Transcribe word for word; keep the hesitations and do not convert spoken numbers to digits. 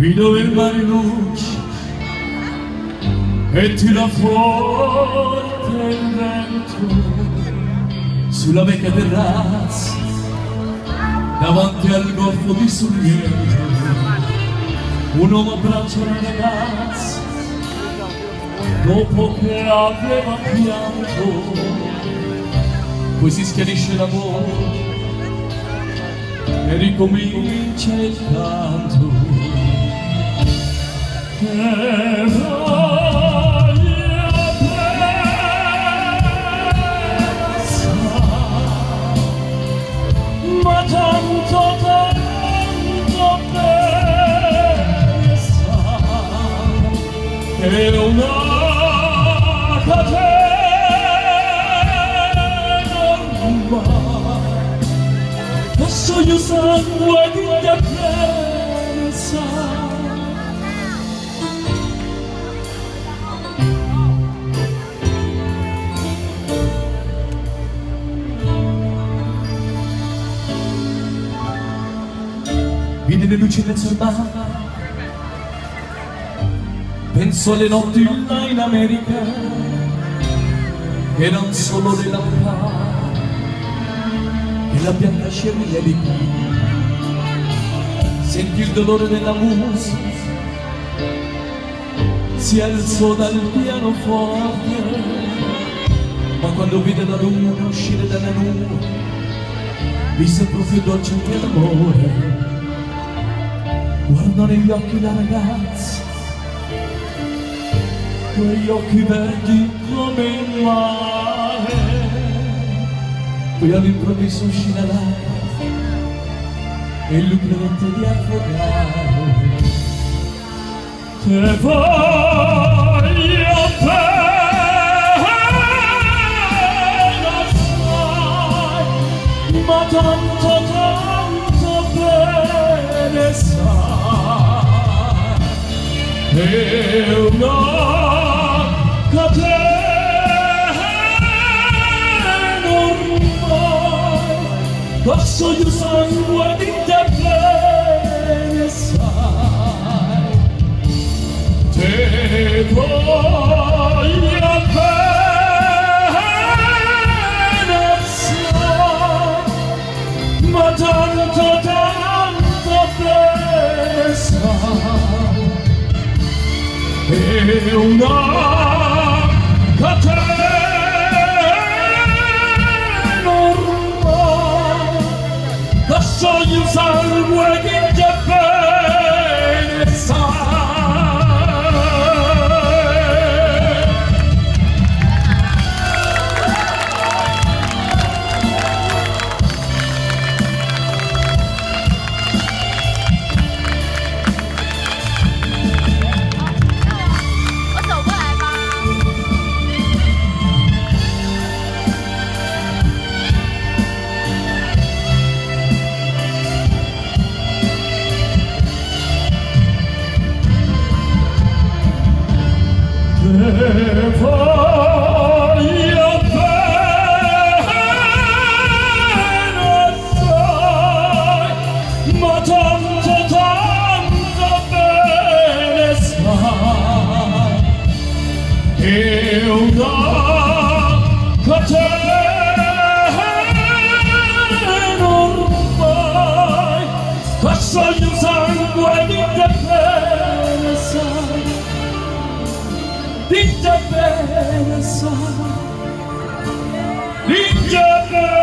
qui dove il mare luce e tira forte il vento sulla vecchia terrazza davanti al golfo di Sorrento. Un uomo abbraccia una ragazza dopo che aveva pianto, poi si schiarisce l'amore e ricomincia il canto. E voglia pensa, ma tanto tanto pensa, è una catena ormai, passo io sangue di te pensa. Vide le luci nel sul mare, penso alle notti là in America, che non solo le lampade e la bianca scierica. Sentì il dolore della musica, si alzò dal pianoforte, ma quando vide la luna uscire dalla nuvola, vi sembrò più dolce che l'amore. Guardò negli occhi la ragazza, quegli occhi verdi come il mare, poi all'improvviso uscì la lacrima e lui credette di affogare. Te voglio bene assai, ma tanto tanto bene sai. È una catena ormai, passo io sangue di te bene sai. Te voglio bene assai, ma tanto tanto bene sai. È una catena ormai, lascio il sangue di te bene sai. Te voglio bene assai, ma tanto tanto bene sai. È una catena ormai, passo il sangue di te bene sai. Di te bene sai, di te bene